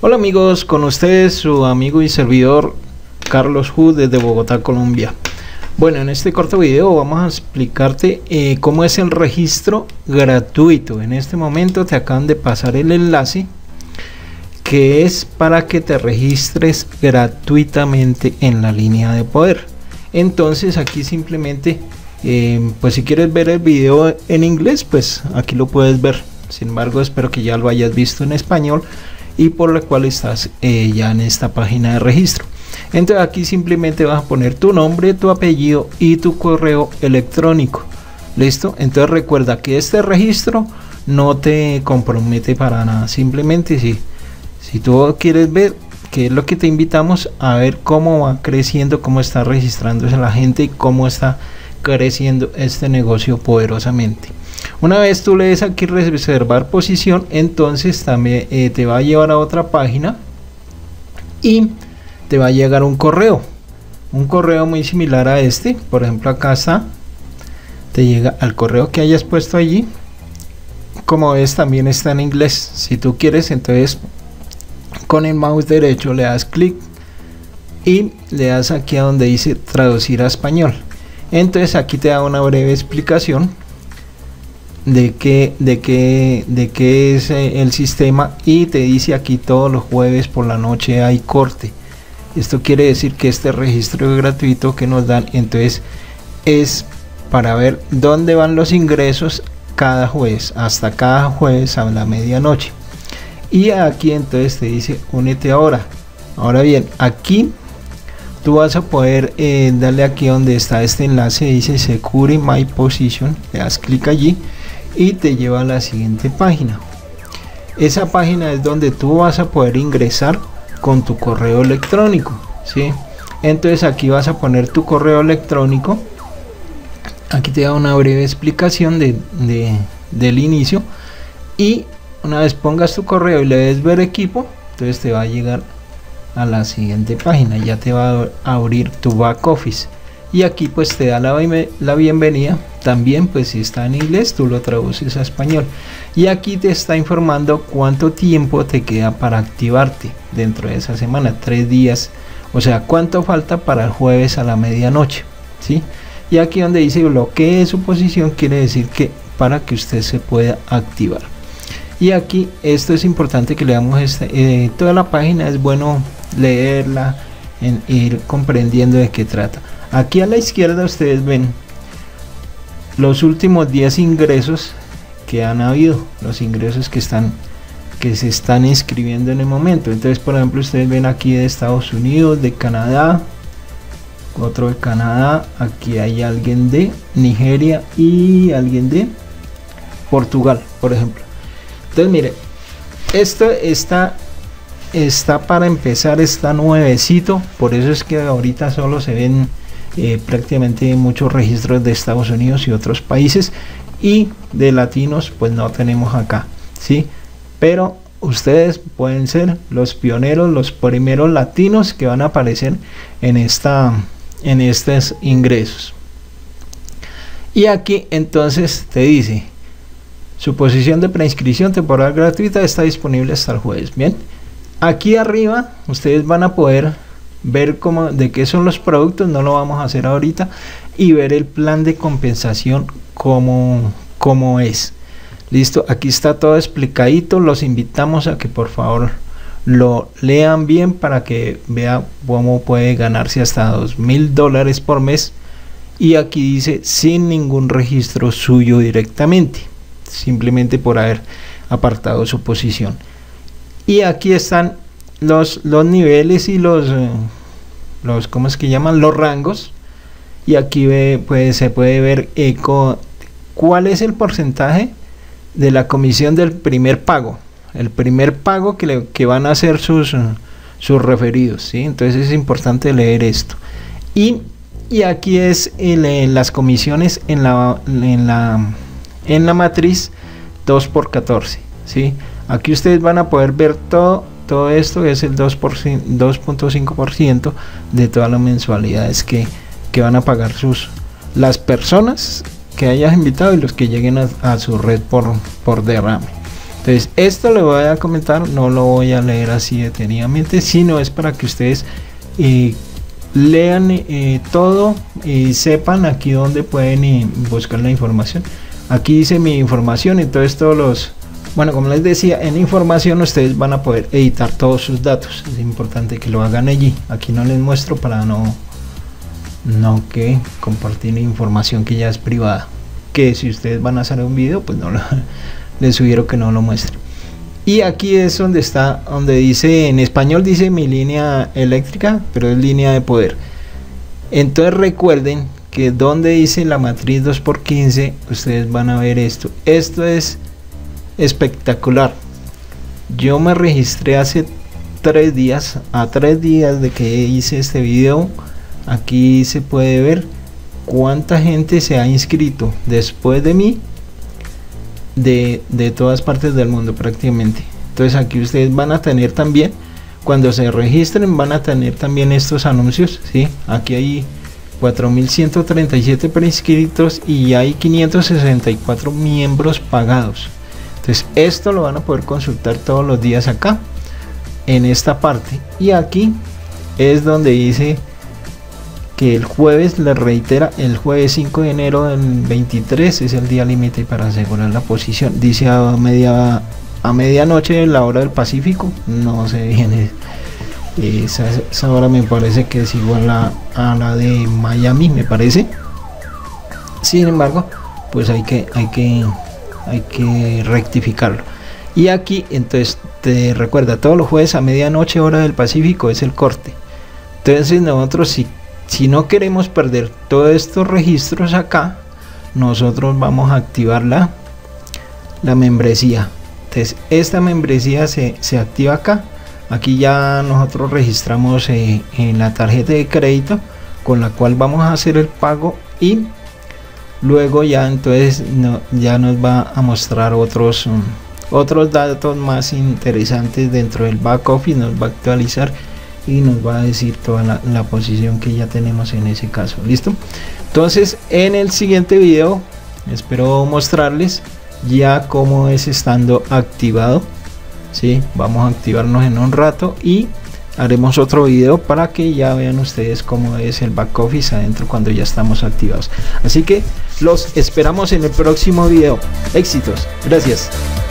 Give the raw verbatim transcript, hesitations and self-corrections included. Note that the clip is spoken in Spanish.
Hola amigos, con ustedes su amigo y servidor Carlos Hu desde Bogotá, Colombia. Bueno, en este corto video vamos a explicarte eh, cómo es el registro gratuito. En este momento te acaban de pasar el enlace que es para que te registres gratuitamente en la línea de poder. Entonces aquí simplemente eh, pues si quieres ver el video en inglés, pues aquí lo puedes ver. Sin embargo, espero que ya lo hayas visto en español y por lo cual estás eh, ya en esta página de registro. Entonces aquí simplemente vas a poner tu nombre, tu apellido y tu correo electrónico. ¿Listo? Entonces recuerda que este registro no te compromete para nada. Simplemente si, si tú quieres ver, que es lo que te invitamos a ver cómo va creciendo, cómo está registrándose la gente y cómo está creciendo este negocio poderosamente. Una vez tú le des aquí reservar posición, entonces también eh, te va a llevar a otra página y te va a llegar un correo, un correo muy similar a este. Por ejemplo, acá está, te llega al correo que hayas puesto allí. Como ves, también está en inglés. Si tú quieres, entonces con el mouse derecho le das clic y le das aquí a donde dice traducir a español. Entonces aquí te da una breve explicación de qué de qué de qué es eh, el sistema, y te dice aquí todos los jueves por la noche hay corte. Esto quiere decir que este registro gratuito que nos dan entonces es para ver dónde van los ingresos cada jueves, hasta cada jueves a la medianoche. Y aquí entonces te dice únete ahora. Ahora bien, aquí tú vas a poder eh, darle aquí donde está este enlace, dice Secure My Position, le das clic allí y te lleva a la siguiente página. Esa página es donde tú vas a poder ingresar con tu correo electrónico, ¿sí? Entonces aquí vas a poner tu correo electrónico. Aquí te da una breve explicación de, de, del inicio, y una vez pongas tu correo y le des ver equipo, entonces te va a llegar a la siguiente página. Ya te va a abrir tu back office y aquí pues te da la, la bienvenida. También pues si está en inglés tú lo traduces a español, y aquí te está informando cuánto tiempo te queda para activarte dentro de esa semana, tres días, o sea cuánto falta para el jueves a la medianoche, ¿sí? Y aquí donde dice bloquee su posición, quiere decir que para que usted se pueda activar. Y aquí esto es importante que leamos este, eh, toda la página, es bueno leerla, en ir comprendiendo de qué trata. Aquí a la izquierda ustedes ven los últimos diez ingresos que han habido, los ingresos que están que se están inscribiendo en el momento. Entonces, por ejemplo, ustedes ven aquí de Estados Unidos, de Canadá, otro de Canadá, aquí hay alguien de Nigeria y alguien de Portugal, por ejemplo. Entonces, mire, esto está está para empezar, está nuevecito, por eso es que ahorita solo se ven Eh, prácticamente muchos registros de Estados Unidos y otros países, y de latinos pues no tenemos acá, ¿sí? Pero ustedes pueden ser los pioneros, los primeros latinos que van a aparecer en esta en estos ingresos. Y aquí entonces te dice su posición de preinscripción temporal gratuita está disponible hasta el jueves. Bien, aquí arriba ustedes van a poder ver cómo, de qué son los productos, no lo vamos a hacer ahorita, y ver el plan de compensación como, como es. Listo, aquí está todo explicadito. Los invitamos a que por favor lo lean bien para que vean cómo puede ganarse hasta dos mil dólares por mes. Y aquí dice sin ningún registro suyo directamente, simplemente por haber apartado su posición. Y aquí están los, los niveles y los, eh, los ¿cómo es que llaman? Los rangos. Y aquí ve, pues, se puede ver eh, con, cuál es el porcentaje de la comisión del primer pago. El primer pago que, le, que van a hacer sus, sus referidos, ¿sí? Entonces es importante leer esto. Y, y aquí es el, eh, las comisiones en la, en la, en la matriz dos por catorce, ¿sí? Aquí ustedes van a poder ver todo todo esto, es el dos punto cinco por ciento de todas las mensualidades que, que van a pagar sus las personas que hayas invitado y los que lleguen a, a su red por, por derrame. Entonces esto lo voy a comentar, no lo voy a leer así detenidamente, sino es para que ustedes eh, lean eh, todo y sepan aquí donde pueden eh, buscar la información. Aquí dice mi información, entonces todos los, bueno, como les decía, en información ustedes van a poder editar todos sus datos. Es importante que lo hagan allí. Aquí no les muestro para no no que compartir información que ya es privada, que si ustedes van a hacer un video, pues no lo, les sugiero que no lo muestren. Y aquí es donde está, donde dice, en español dice mi línea eléctrica, pero es línea de poder. Entonces recuerden que donde dice la matriz dos por quince, ustedes van a ver esto. Esto es espectacular. Yo me registré hace tres días, a tres días de que hice este video. Aquí se puede ver cuánta gente se ha inscrito después de mí, de, de todas partes del mundo prácticamente. Entonces aquí ustedes van a tener también, cuando se registren, van a tener también estos anuncios, ¿sí? Aquí hay cuatro mil ciento treinta y siete preinscritos y hay quinientos sesenta y cuatro miembros pagados. Entonces esto lo van a poder consultar todos los días acá en esta parte, y aquí es donde dice que el jueves, les reitera, el jueves cinco de enero del veintitrés es el día límite para asegurar la posición. Dice a media a medianoche, la hora del Pacífico, no sé bien, esa, esa hora me parece que es igual a, a la de Miami, me parece. Sin embargo, pues hay que hay que hay que rectificarlo. Y aquí entonces te recuerda, todos los jueves a medianoche hora del Pacífico es el corte. Entonces nosotros, si Si no queremos perder todos estos registros acá, nosotros vamos a activar la, la membresía. Entonces esta membresía se, se activa acá. Aquí ya nosotros registramos eh, en la tarjeta de crédito con la cual vamos a hacer el pago, y luego ya entonces no, ya nos va a mostrar otros, um, otros datos más interesantes dentro del back office. Nos va a actualizar y nos va a decir toda la, la posición que ya tenemos en ese caso. Listo. Entonces en el siguiente video espero mostrarles ya cómo es estando activado. Sí, vamos a activarnos en un rato y haremos otro video para que ya vean ustedes cómo es el back office adentro cuando ya estamos activados. Así que los esperamos en el próximo video. Éxitos. Gracias.